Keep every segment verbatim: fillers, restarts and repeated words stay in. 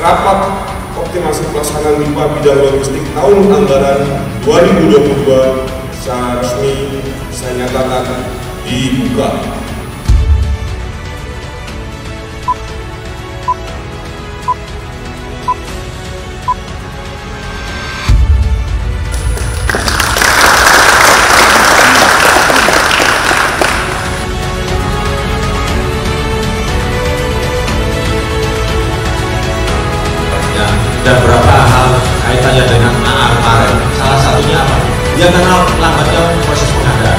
rapat optimasi pelaksanaan M I P A bidang logistik tahun anggaran dua ribu dua puluh dua secara resmi saya nyatakan dibuka. Dan beberapa hal kaitannya dengan A A kemarin. Salah satunya apa? Ya karena lambatnya proses pengadaan.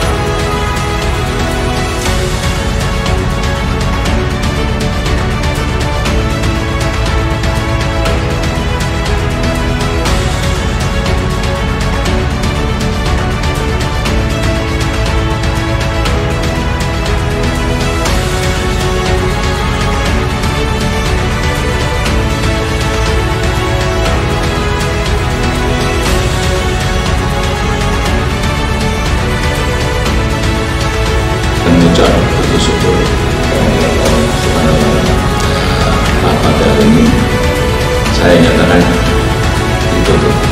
mengucap bersyukur rapat hari ini saya nyatakan ditutup.